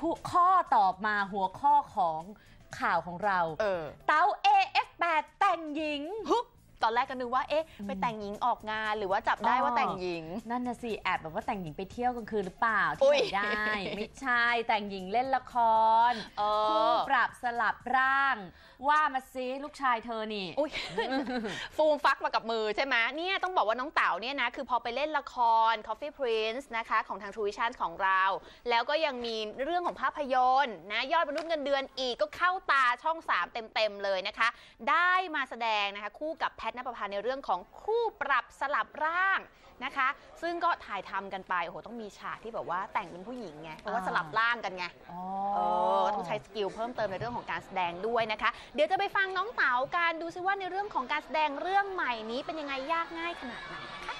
ข้อตอบมาหัวข้อของข่าวของเราเต๋า AF8 แต่งหญิงตอนแรกก็นึกว่าไปแต่งหญิงออกงานหรือว่าจับได้ว่าแต่งหญิงนั่นน่ะสิแอบแบบว่าแต่งหญิงไปเที่ยวกลางคืนหรือเปล่าที่ไหนได้ไม่ใช่แต่งหญิงเล่นละครคู่ปรับสลับร่างว่ามาซิลูกชายเธอนี่ฟูมฟักมากับมือใช่ไหมเนี่ยต้องบอกว่าน้องเต๋าเนี่ยนะคือพอไปเล่นละคร Coffee Prince นะคะของทาง True Vision ของเราแล้วก็ยังมีเรื่องของภาพยนตร์นะยอดมนุษย์เงินเดือนอีกก็เข้าตาช่อง3เต็มเลยนะคะได้มาแสดงนะคะคู่กับแพทณปภาในเรื่องของคู่ปรับสลับร่างนะคะซึ่งก็ถ่ายทำกันไปโอ้โหต้องมีฉากที่แบบว่าแต่งเป็นผู้หญิงไงเพราะว่าสลับร่างกันไงต้องใช้สกิลเพิ่มเติมในเรื่องของการแสดงด้วยนะคะเดี๋ยวจะไปฟังน้องเต๋ากันดูซิว่าในเรื่องของการแสดงเรื่องใหม่นี้เป็นยังไงยากง่ายขนาดไหนนะคะ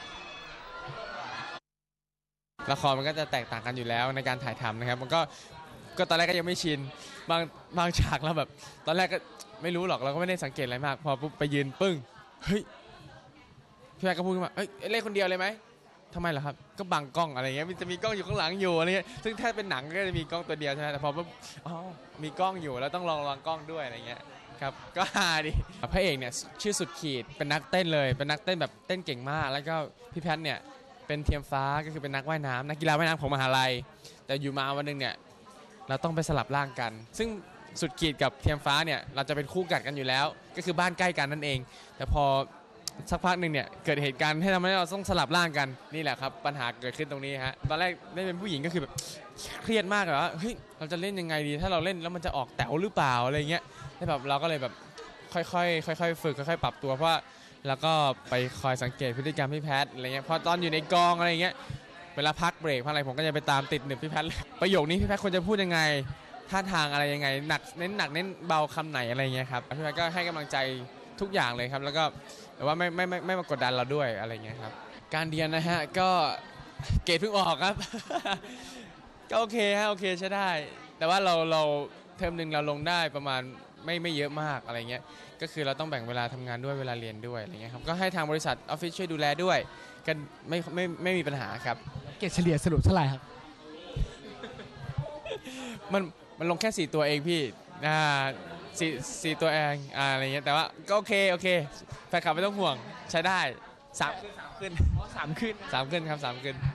ละครมันก็จะแตกต่างกันอยู่แล้วในการถ่ายทำนะครับมันก็ตอนแรกก็ยังไม่ชินบางฉากเราแบบตอนแรกก็ไม่รู้หรอกเราก็ไม่ได้สังเกตอะไรมากพอปุ๊บไปยืนปึ้งเฮ้ยพี่แม่ก็พูดขึ้นมาเล่นคนเดียวเลยไหมทำไมล่ะครับก็บังกล้องอะไรเงี้ยมันจะมีกล้องอยู่ข้างหลังอยู่อะไรเงี้ยซึ่งถ้าเป็นหนังก็จะมีกล้องตัวเดียวใช่ไหมแต่พอปุ๊บมีกล้องอยู่แล้วต้องลองกล้องด้วยอะไรเงี้ยครับก็ฮาดิพระเอกเนี่ยชื่อสุดขีดเป็นนักเต้นเลยเป็นนักเต้นแบบเต้นเก่งมากแล้วก็พี่แพทเนี่ยเป็นเทียมฟ้าก็คือเป็นนักว่ายน้ำนักกีฬาว่ายน้ำของมหาลัยแต่อยู่มาวันนึงเนี่ยเราต้องไปสลับร่างกันซึ่งสุดขีดกับเทียมฟ้าเนี่ยเราจะเป็นคู่กัดกันอยู่แล้วก็คือบ้านใกล้กันนั่นเองแต่พอสักพักหนึ่งเนี่ยเกิดเหตุการณ์ให้ทำให้เราต้องสลับร่างกันนี่แหละครับปัญหาเกิดขึ้นตรงนี้ฮะตอนแรกได้เป็นผู้หญิงก็คือแบบเครียดมากเลยว่าเฮ้ยเราจะเล่นยังไงดีถ้าเราเล่นแล้วมันจะออกแต๋วหรือเปล่าอะไรเงี้ยแล้วแบบเราก็เลยแบบค่อยๆฝึกค่อยๆปรับตัวเพราะว่าแล้วก็ไปคอยสังเกตพฤติกรรมพี่แพทอะไรเงี้ยพอตอนอยู่ในกองอะไรเงี้ยเวลาพักเบรกอะไรผมก็จะไปตามติดหนึบพี่แพทประโยคนี้พี่แพทควรจะพูดยังไงท่าทางอะไรยังไงเน้นเบาคำไหนอะไรเงี้ยครับพี่แพทก็ให้กำลังใจทุกอย่างเลยครับแล้วก็แต่ว่าไม่มากดดันเราด้วยอะไรเงี้ยครับการเรียนนะฮะก็เกรดเพิ่งออกครับ ก็โอเคฮะโอเคใช้ได้แต่ว่าเราเทอมหนึ่งเราลงได้ประมาณไม่เยอะมากอะไรเงี้ยก็คือเราต้องแบ่งเวลาทำงานด้วยเวลาเรียนด้วยอะไรเงี้ยครับก็ให้ทางบริษัทออฟฟิศช่วยดูแลด้วยกันไม่มีปัญหาครับเกรดเฉลี่ยสรุปเท่าไหร่ครับมันลงแค่4ตัวเองพี่4ตัวเองอะไรเงี้ยแต่ว่าก็โอเคแฟนคลับไม่ต้องห่วงใช้ได้3ขึ้น3ขึ้นครับ3ขึ้น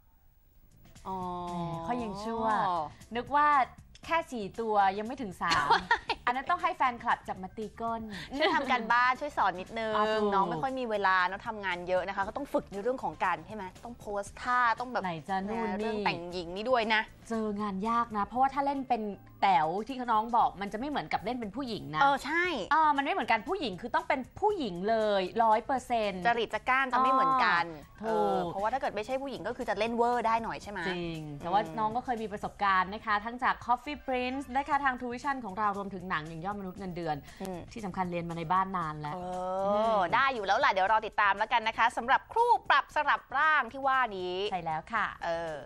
เขายังชั่วนึกว่าแค่4ตัวยังไม่ถึง3อันนั้นต้องให้แฟนคลับจับมาตีก้นช่วยทำการบ้านช่วยสอนนิดนึงน้องไม่ค่อยมีเวลาเนาะทำงานเยอะนะคะก็ต้องฝึกในเรื่องของการใช่ไหมต้องโพสท่าต้องแบบไหนจะนู่นนี่เรื่องแต่งหญิงนี่ด้วยนะเจองานยากนะเพราะว่าถ้าเล่นเป็นแต๋วที่น้องบอกมันจะไม่เหมือนกับเล่นเป็นผู้หญิงนะใช่มันไม่เหมือนกันผู้หญิงคือต้องเป็นผู้หญิงเลย 100% จริตจักร้านจะไม่เหมือนกันเพราะว่าถ้าเกิดไม่ใช่ผู้หญิงก็คือจะเล่นเวอร์ได้หน่อยใช่ไหมจริงแต่ว่าน้องก็เคยมีประสบการณ์นะคะทั้งจาก Coffee Prince นะคะทาง True Vision ของเรารวมถึงหนังอย่างยอดมนุษย์เงินเดือนที่สำคัญเรียนมาในบ้านนานแล้วได้อยู่แล้วล่ะเดี๋ยวรอติดตามแล้วกันนะคะสำหรับคู่ปรับสลับร่างที่ว่านี้ใช่แล้วค่ะ